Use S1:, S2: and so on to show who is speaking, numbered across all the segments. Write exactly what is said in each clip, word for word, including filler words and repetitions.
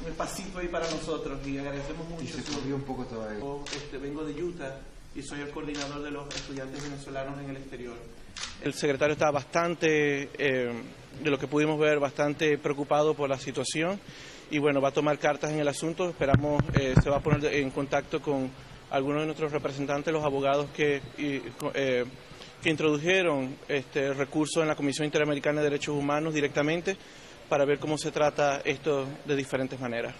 S1: un espacito ahí para nosotros y agradecemos mucho.
S2: Y se corrió un poco todavía.
S1: Este, vengo de Utah y soy el coordinador de los estudiantes venezolanos en el exterior. El secretario está bastante, eh, de lo que pudimos ver, bastante preocupado por la situación y bueno, va a tomar cartas en el asunto. Esperamos, eh, se va a poner en contacto con algunos de nuestros representantes, los abogados que, y, eh, que introdujeron este recurso en la Comisión Interamericana de Derechos Humanos directamente para ver cómo se trata esto de diferentes maneras.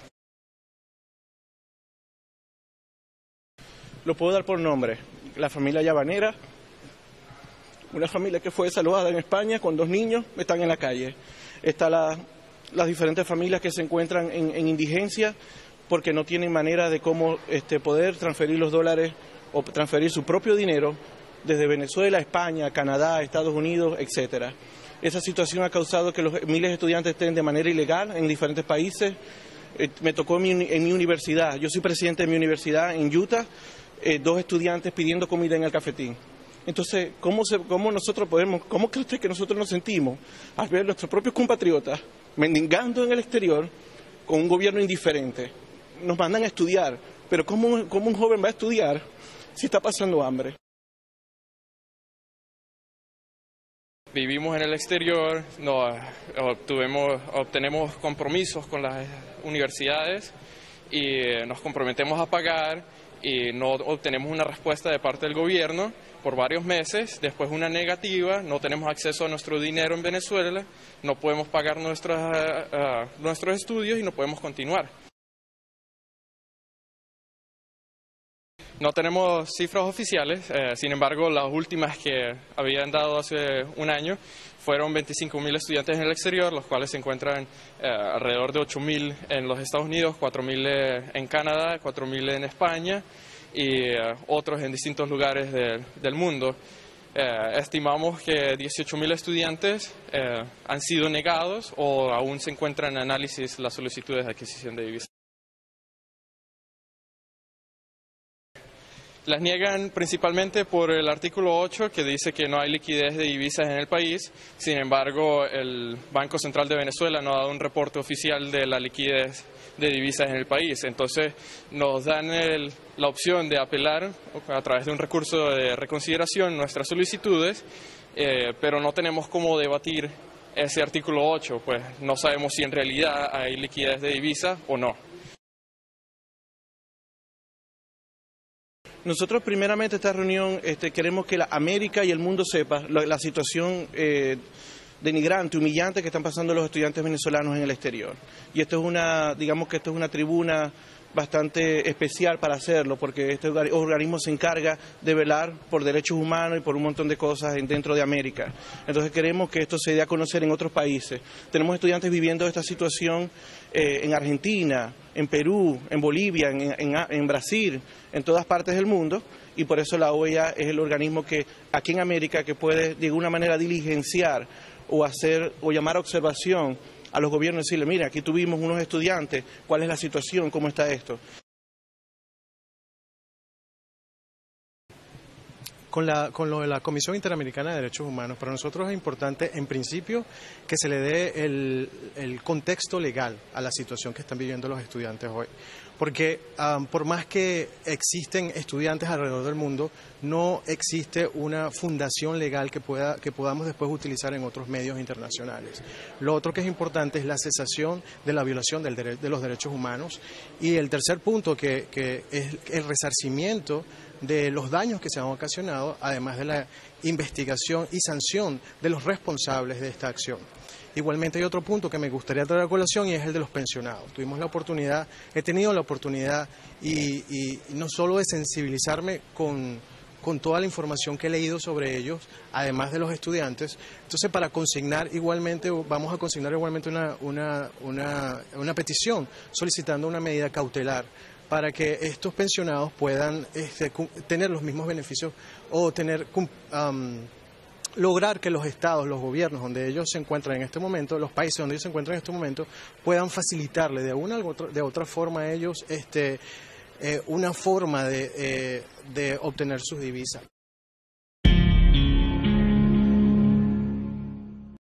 S1: Lo puedo dar por nombre, la familia Llavanera, una familia que fue salvada en España con dos niños, están en la calle. Están la, las diferentes familias que se encuentran en, en indigencia porque no tienen manera de cómo este, poder transferir los dólares o transferir su propio dinero desde Venezuela, España, Canadá, Estados Unidos, etcétera. Esa situación ha causado que los miles de estudiantes estén de manera ilegal en diferentes países. Eh, me tocó en mi, en mi universidad, yo soy presidente de mi universidad en Utah, eh, dos estudiantes pidiendo comida en el cafetín. Entonces, ¿cómo, se, cómo nosotros podemos, cómo cree usted que nosotros nos sentimos al ver a nuestros propios compatriotas mendigando en el exterior con un gobierno indiferente? Nos mandan a estudiar, pero ¿cómo, cómo un joven va a estudiar si está pasando hambre?
S3: Vivimos en el exterior, no, obtuvimos, obtenemos compromisos con las universidades y nos comprometemos a pagar y no obtenemos una respuesta de parte del gobierno por varios meses, después una negativa, no tenemos acceso a nuestro dinero en Venezuela, no podemos pagar nuestros, uh, nuestros estudios y no podemos continuar. No tenemos cifras oficiales, eh, sin embargo, las últimas que habían dado hace un año fueron veinticinco mil estudiantes en el exterior, los cuales se encuentran eh, alrededor de ocho mil en los Estados Unidos, cuatro mil en Canadá, cuatro mil en España y eh, otros en distintos lugares de, del mundo. Eh, estimamos que dieciocho mil estudiantes eh, han sido negados o aún se encuentran en análisis las solicitudes de adquisición de divisas. Las niegan principalmente por el artículo ocho, que dice que no hay liquidez de divisas en el país. Sin embargo, el Banco Central de Venezuela no ha dado un reporte oficial de la liquidez de divisas en el país. Entonces, nos dan el, la opción de apelar a través de un recurso de reconsideración nuestras solicitudes, eh, pero no tenemos cómo debatir ese artículo ocho, pues no sabemos si en realidad hay liquidez de divisas o no.
S1: Nosotros primeramente esta reunión este, queremos que la América y el mundo sepa la, la situación eh, denigrante, humillante que están pasando los estudiantes venezolanos en el exterior. Y esto es una, digamos que esto es una tribuna bastante especial para hacerlo, porque este organismo se encarga de velar por derechos humanos y por un montón de cosas dentro de América. Entonces queremos que esto se dé a conocer en otros países. Tenemos estudiantes viviendo esta situación eh, en Argentina, en Perú, en Bolivia, en, en, en Brasil, en todas partes del mundo, y por eso la O E A es el organismo que aquí en América que puede de alguna manera diligenciar o hacer o llamar a observación a los gobiernos y decirle, mira, aquí tuvimos unos estudiantes, ¿cuál es la situación? ¿Cómo está esto?
S4: Con, la, con lo de la Comisión Interamericana de Derechos Humanos, para nosotros es importante, en principio, que se le dé el, el contexto legal a la situación que están viviendo los estudiantes hoy. Porque um, por más que existen estudiantes alrededor del mundo, no existe una fundación legal que, pueda, que podamos después utilizar en otros medios internacionales. Lo otro que es importante es la cesación de la violación del dere- de los derechos humanos. Y el tercer punto, que, que es el resarcimiento de los daños que se han ocasionado, además de la investigación y sanción de los responsables de esta acción. Igualmente hay otro punto que me gustaría traer a colación y es el de los pensionados. Tuvimos la oportunidad, he tenido la oportunidad y, y, y no solo de sensibilizarme con, con toda la información que he leído sobre ellos, además de los estudiantes. Entonces, para consignar igualmente, vamos a consignar igualmente una, una, una, una petición solicitando una medida cautelar para que estos pensionados puedan este, tener los mismos beneficios o tener um, lograr que los estados, los gobiernos donde ellos se encuentran en este momento, los países donde ellos se encuentran en este momento, puedan facilitarle de una u de otra forma a ellos este, eh, una forma de, eh, de obtener sus divisas.